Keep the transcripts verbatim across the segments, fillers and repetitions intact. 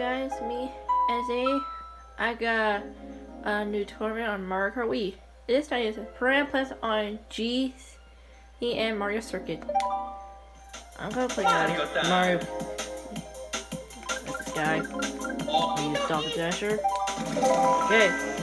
guys, me, S A. I got a new tournament on Mario Kart Wii. This time is Piranha Plants on G C and Mario Circuit. I'm gonna play Mario. Mario. That's this guy. Use Double Dasher. Okay.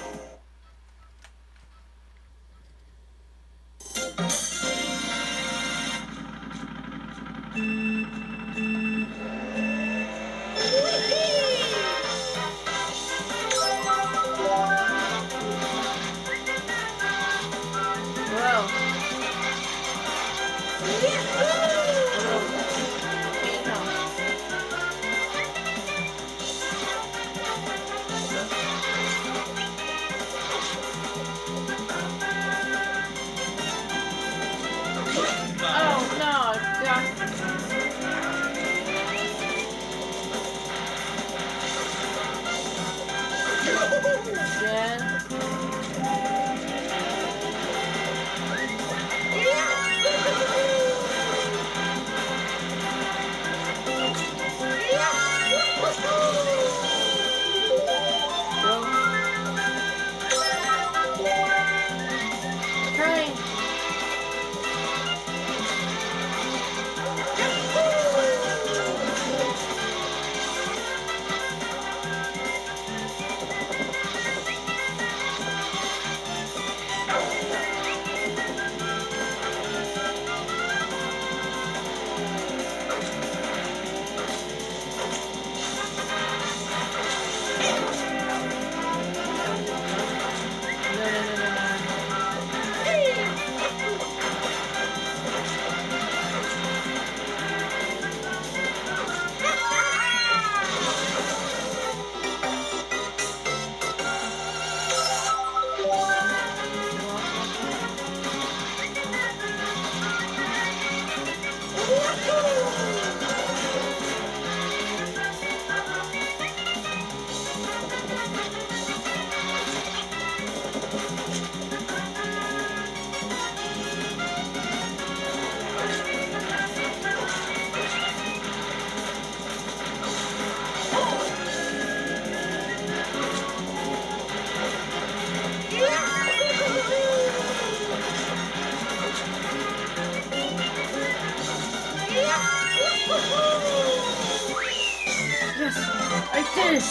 Yes, I did it!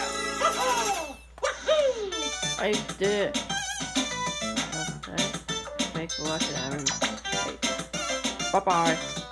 Yeah. I did it. Okay. Thanks for watching. Bye bye.